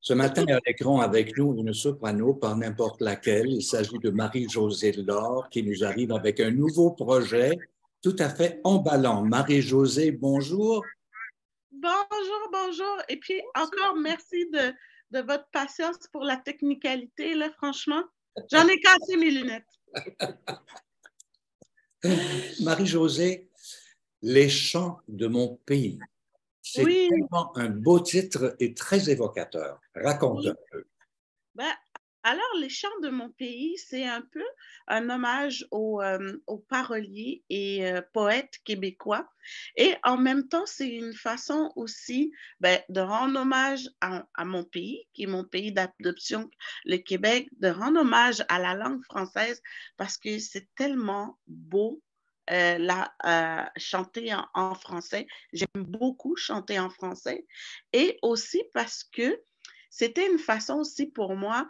Ce matin, à l'écran avec nous, une soprano, pas n'importe laquelle. Il s'agit de Marie-Josée Laure qui nous arrive avec un nouveau projet tout à fait emballant. Marie-Josée, bonjour. Bonjour, bonjour. Et puis encore merci de votre patience pour la technicalité, là, franchement. J'en ai cassé mes lunettes. Marie-Josée, Les chants de mon pays. C'est Oui, tellement un beau titre et très évocateur. Raconte oui. un peu. Ben, alors, Les chants de mon pays, c'est un peu un hommage aux paroliers et poètes québécois. Et en même temps, c'est une façon aussi de rendre hommage à mon pays, qui est mon pays d'adoption, le Québec, de rendre hommage à la langue française parce que c'est tellement beau. Chanter en français. J'aime beaucoup chanter en français. Et aussi parce que c'était une façon aussi pour moi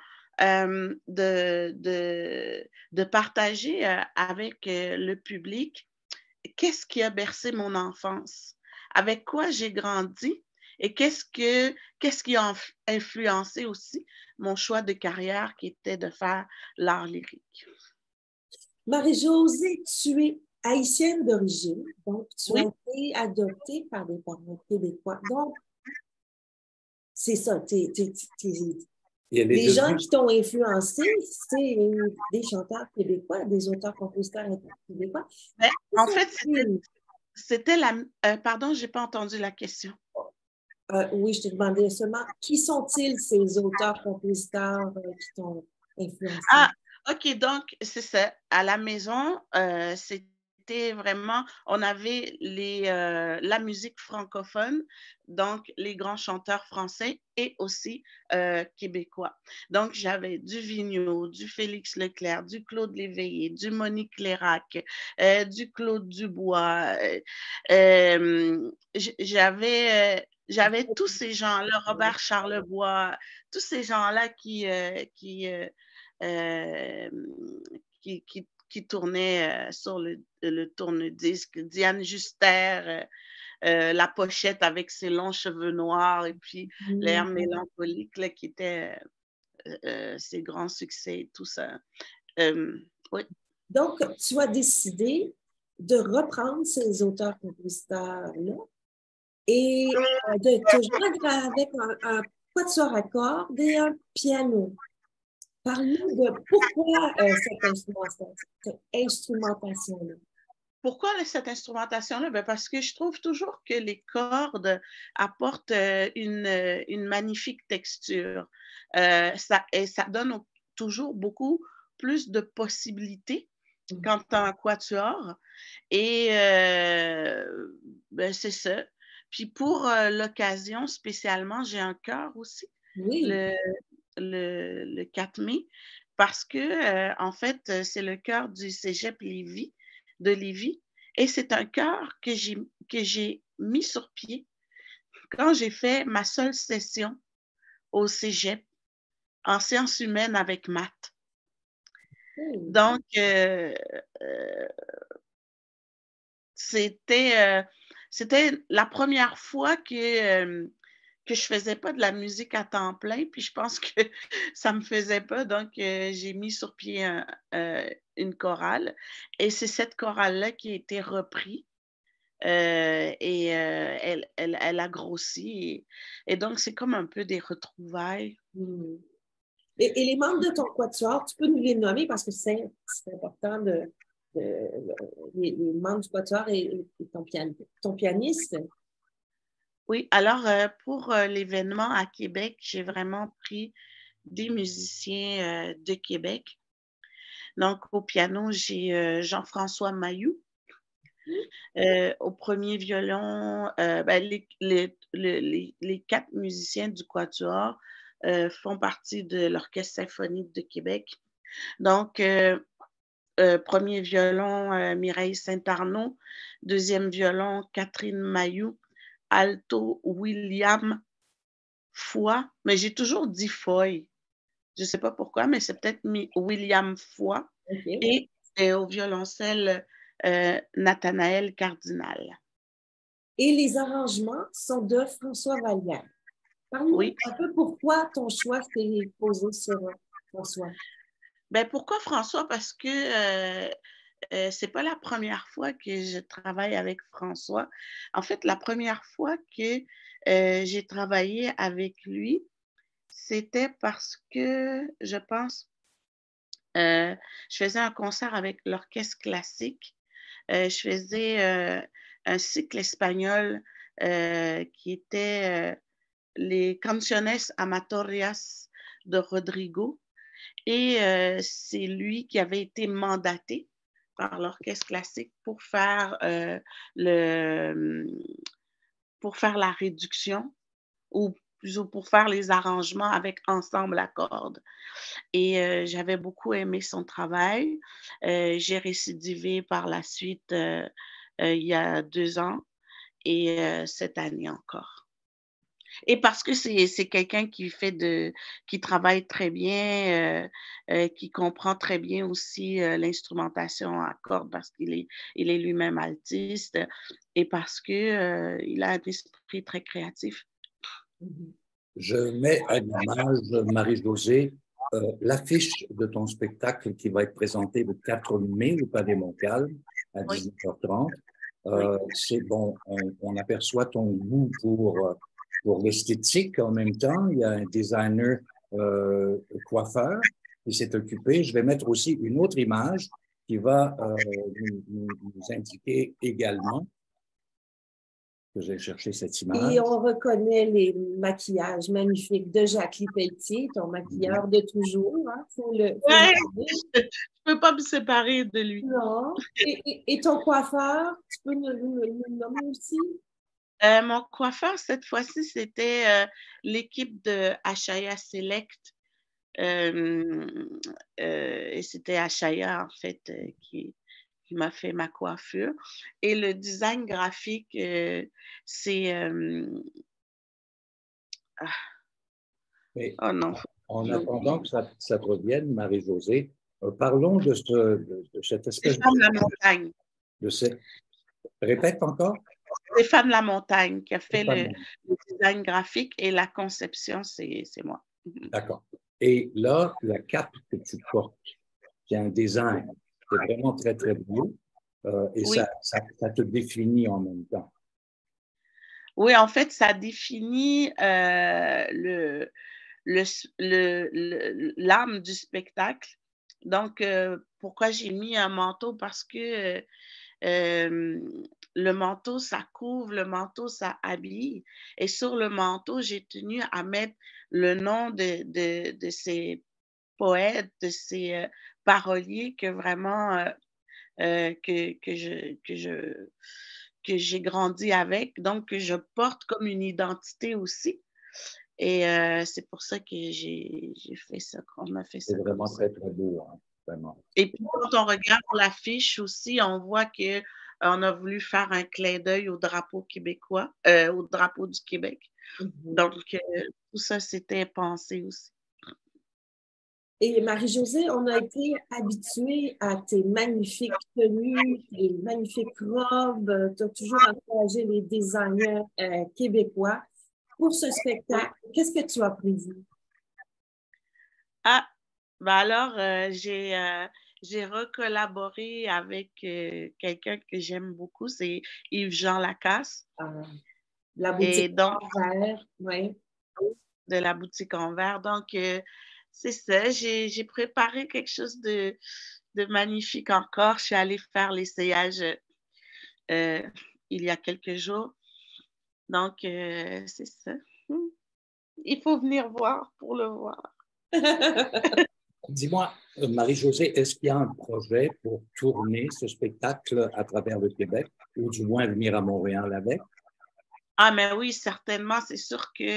de partager avec le public qu'est-ce qui a bercé mon enfance, avec quoi j'ai grandi et qu'est-ce qui a influencé aussi mon choix de carrière qui était de faire l'art lyrique. Marie-Josée, tu es haïtienne d'origine, donc tu as Oui, été adoptée par des parents québécois. Donc, c'est ça, Il y a les les deux. gens qui t'ont influencé, c'est des chanteurs québécois, des auteurs-compositeurs québécois. mais Qui en fait, sont-ils? c'était la... pardon, j'ai pas entendu la question. Oui, je te demandais seulement, qui sont-ils ces auteurs-compositeurs qui t'ont influencé? Ah, OK, donc c'est ça. À la maison, c'était vraiment on avait la musique francophone, donc les grands chanteurs français et aussi, québécois. Donc j'avais du Vigneault, du Félix Leclerc, du Claude Léveillé, du Monique Lérac, du Claude Dubois, j'avais tous ces gens-là, Robert Charlebois, tous ces gens-là euh, qui tournait sur le tourne-disque. Diane Juster, la pochette avec ses longs cheveux noirs et puis l'air mélancolique là, qui était ses grands succès, tout ça. Oui. Donc, tu as décidé de reprendre ces auteurs-compositeurs-là et de te joindre avec un quatuor à cordes et un piano. Parle-nous de pourquoi cette instrumentation-là. Pourquoi cette instrumentation-là? Ben parce que je trouve toujours que les cordes apportent une magnifique texture. Ça donne toujours beaucoup plus de possibilités quand tu as un quatuor. Et ben c'est ça. Puis pour l'occasion, spécialement, j'ai un chœur aussi, Oui. le, le 4 mai, parce que, en fait, c'est le chœur du Cégep de Lévis. Et c'est un chœur que j'ai mis sur pied quand j'ai fait ma seule session au Cégep en sciences humaines avec maths. Donc, euh, c'était, c'était la première fois que je faisais pas de la musique à temps plein, puis je pense que ça me faisait pas, donc j'ai mis sur pied une chorale et c'est cette chorale-là qui a été reprise, et elle a grossi et donc c'est comme un peu des retrouvailles. Hmm. Et les membres de ton quatuor, tu peux nous les nommer parce que c'est important les membres du quatuor et ton pianiste. Oui, alors pour l'événement à Québec, j'ai vraiment pris des musiciens de Québec. Donc, au piano, j'ai Jean-François Mailloux. Au premier violon, ben, les 4 musiciens du quatuor font partie de l'Orchestre symphonique de Québec. Donc, premier violon, Mireille Saint-Arnaud. Deuxième violon, Catherine Mailloux. Alto, William Foy. Mais j'ai toujours dit Foy. Je ne sais pas pourquoi, mais c'est peut-être William Foy. OK. Et au violoncelle, Nathanaël Cardinal. Et les arrangements sont de François Vallière. Parle-nous Oui. un peu pourquoi ton choix s'est posé sur François. Ben, pourquoi François? Parce que c'est pas la première fois que je travaille avec François. En fait, la première fois que j'ai travaillé avec lui, c'était parce que, je pense, je faisais un concert avec l'orchestre classique. Je faisais un cycle espagnol qui était les Canciones Amatorias de Rodrigo. Et c'est lui qui avait été mandaté par l'orchestre classique le, pour faire la réduction ou plutôt pour faire les arrangements avec ensemble à cordes. Et j'avais beaucoup aimé son travail. J'ai récidivé par la suite il y a 2 ans et cette année encore. Et parce que c'est quelqu'un qui travaille très bien, qui comprend très bien aussi l'instrumentation à cordes parce il est lui-même altiste et parce que il a un esprit très créatif. Je mets à l'image, Marie-Josée, l'affiche de ton spectacle qui va être présenté le 4 mai au Palais Montcalm à Oui, 19h30. oui, C'est bon, on aperçoit ton goût pour l'esthétique en même temps. Il y a un designer coiffeur qui s'est occupé. Je vais mettre aussi une autre image qui va nous indiquer également que j'ai cherché cette Et image. on reconnaît les maquillages magnifiques de Jacqueline Pelletier, ton maquilleur de toujours, hein, faut le ouais, dire. je peux pas me séparer de lui. Non. Et ton coiffeur, tu peux nous le nommer aussi? Mon coiffeur, cette fois-ci, c'était l'équipe de Ashaya Select. Et c'était Ashaya, en fait, qui m'a fait ma coiffure. Et le design graphique, c'est... Mais oh non, en j'ai attendant oublié. que ça te revienne, Marie-Josée, parlons de cette espèce Stéphane Lamontagne. de cette... Répète encore? Stéphane Lamontagne qui a fait Stéphane. le design graphique et la conception, c'est moi. D'accord. Et là, la cape que tu portes, qui a un design, c'est vraiment très, très beau. Et Oui. ça te définit en même temps. Oui, en fait, ça définit l'âme du spectacle. Donc, pourquoi j'ai mis un manteau? Parce que le manteau, ça couvre, le manteau, ça habille. Et sur le manteau, j'ai tenu à mettre le nom de ces poètes, de ces paroliers que vraiment que j'ai grandi avec, donc que je porte comme une identité aussi. Et c'est pour ça que j'ai fait ça, qu'on a fait C'est ça comme vraiment ça. très, très beau, hein, vraiment. Et puis, quand on regarde l'affiche aussi, on voit que on a voulu faire un clin d'œil au drapeau québécois, au drapeau du Québec. Donc, tout ça, c'était pensé aussi. Et Marie-Josée, on a été habitués à tes magnifiques tenues, tes magnifiques robes. Tu as toujours encouragé les designers québécois. Pour ce spectacle, qu'est-ce que tu as prévu? Ah, ben alors, j'ai recollaboré avec quelqu'un que j'aime beaucoup, c'est Yves-Jean Lacasse. La Et boutique donc, en verre, oui. de la boutique en verre. Donc, c'est ça, j'ai préparé quelque chose de magnifique encore. Je suis allée faire l'essayage euh, il y a quelques jours. Donc, c'est ça. Il faut venir voir pour le voir. Dis-moi, Marie-Josée, est-ce qu'il y a un projet pour tourner ce spectacle à travers le Québec, ou du moins venir à Montréal avec? Ah, mais oui, certainement. C'est sûr que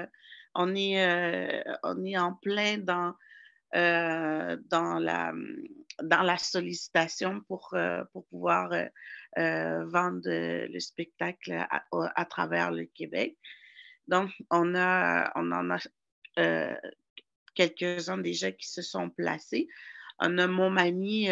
on est en plein euh, dans la, dans la sollicitation pour pouvoir vendre le spectacle à travers le Québec. Donc, on en a euh, quelques-uns déjà qui se sont placés. On a Montmagny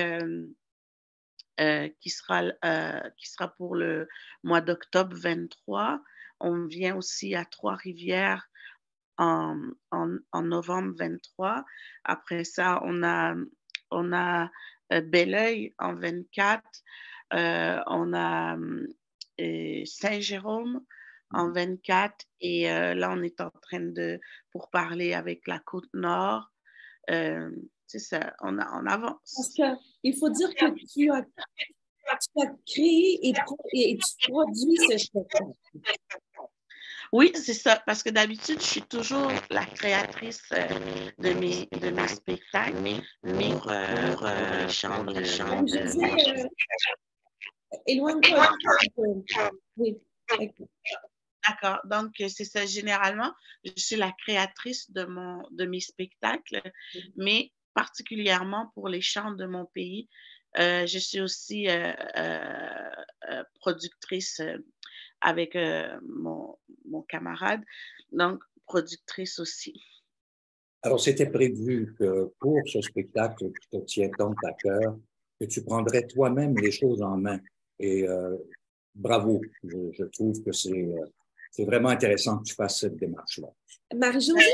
qui sera pour le mois d'octobre 23. On vient aussi à Trois-Rivières en novembre 23. Après ça, on a Belleuil en 24. On a Saint-Jérôme en 24. Et là, on est en train de pourparler avec la Côte-Nord. C'est ça, on avance. Parce qu'il faut dire que tu as créé et tu produis ce spectacle. Oui, c'est ça, parce que d'habitude, je suis toujours la créatrice de mes spectacles, mais pour les chants de... Éloigne-toi. Oui. D'accord. Donc, c'est ça. Généralement, je suis la créatrice de mes spectacles, mais particulièrement pour les chants de mon pays, je suis aussi productrice avec mon camarade, donc productrice aussi. Alors, c'était prévu que pour ce spectacle qui te tient tant à cœur, que tu prendrais toi-même les choses en main. Et bravo, je trouve que c'est vraiment intéressant que tu fasses cette démarche-là. Marie-Josée,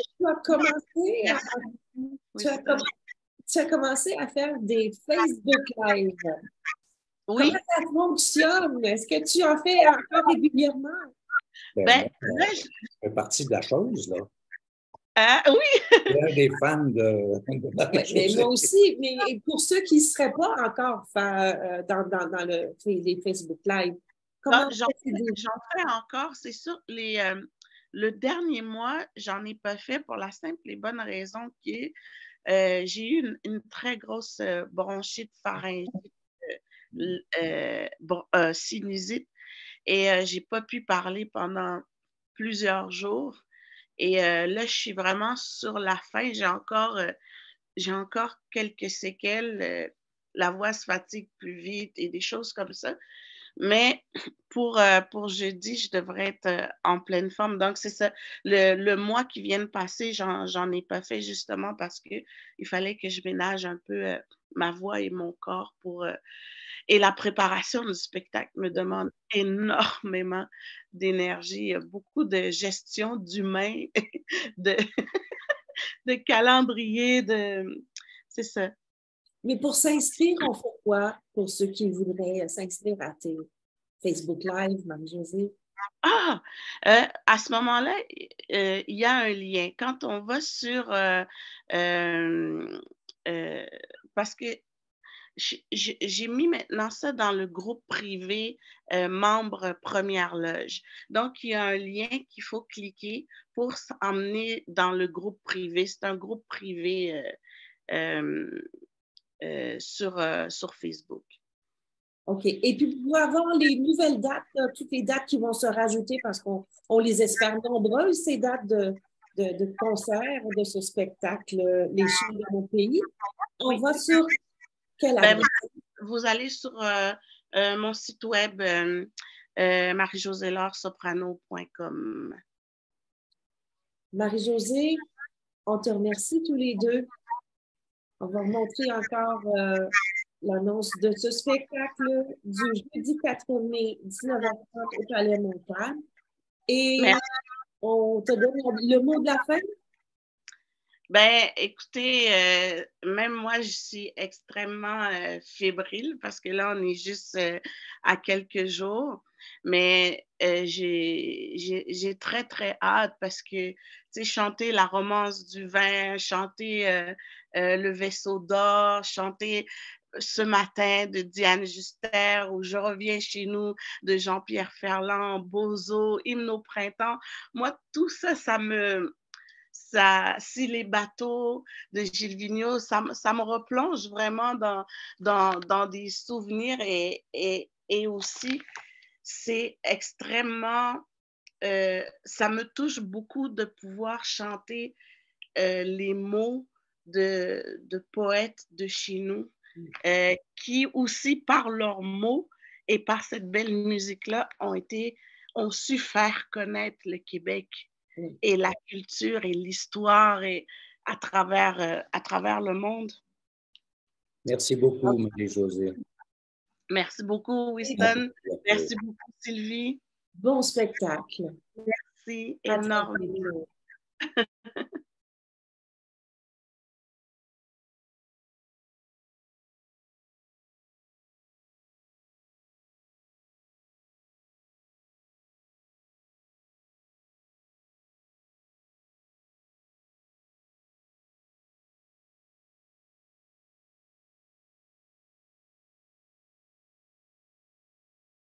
tu as commencé à faire des Facebook Live. Oui. Comment ça fonctionne? Est-ce que tu en fais encore régulièrement? Là, je fais partie de la chose, là. Oui! Je suis un des fans de mais moi aussi, mais pour ceux qui ne seraient pas encore dans les Facebook Live, comment j'en fais encore, c'est sûr. Le dernier mois, j'en ai pas fait pour la simple et bonne raison que j'ai eu une très grosse bronchite pharyngite, sinusite, et j'ai pas pu parler pendant plusieurs jours. Et là, je suis vraiment sur la fin. J'ai encore quelques séquelles. La voix se fatigue plus vite et des choses comme ça. Mais pour jeudi, je devrais être en pleine forme. Donc, c'est ça. Le mois qui vient de passer, j'en ai pas fait justement parce qu'il fallait que je ménage un peu ma voix et mon corps et la préparation du spectacle me demande énormément d'énergie. Il y a beaucoup de gestion d'humain, de calendrier, c'est ça. Mais pour s'inscrire, on fait quoi pour ceux qui voudraient s'inscrire à tes Facebook Live, Marie-Josée? À ce moment-là, il y a un lien. Quand on va sur... parce que j'ai mis maintenant ça dans le groupe privé membre Première Loge. Donc, il y a un lien qu'il faut cliquer pour s'emmener dans le groupe privé. C'est un groupe privé sur Facebook. OK. Et puis, pour avoir les nouvelles dates, toutes les dates qui vont se rajouter, parce qu'on les espère nombreuses, ces dates de concert, de ce spectacle, Les Chants de mon pays, on va sur quelle adresse? Vous allez sur mon site web marie-josée-laure-soprano.com. Marie-Josée, on te remercie tous les deux. On va montrer encore l'annonce de ce spectacle du jeudi 4 mai, 19h30 au Palais Montcalm. Et merci. On te donne le mot de la fin. Ben, écoutez, même moi, je suis extrêmement fébrile parce que là, on est juste à quelques jours. Mais j'ai très, très hâte parce que, tu sais, chanter la romance du vin, chanter le vaisseau d'or, chanter ce matin de Diane Juster ou Je reviens chez nous de Jean-Pierre Ferland, Bozo, Hymne au printemps. Moi, tout ça, si les bateaux de Gilles Vigneault, ça me replonge vraiment dans des souvenirs et aussi, c'est extrêmement, ça me touche beaucoup de pouvoir chanter les mots de poètes de chez nous qui aussi, par leurs mots et par cette belle musique-là, ont su faire connaître le Québec et la culture et l'histoire et à travers le monde. Merci beaucoup, Marie-Josée. Merci beaucoup, Winston. Merci beaucoup, Sylvie. Bon spectacle. Merci énormément.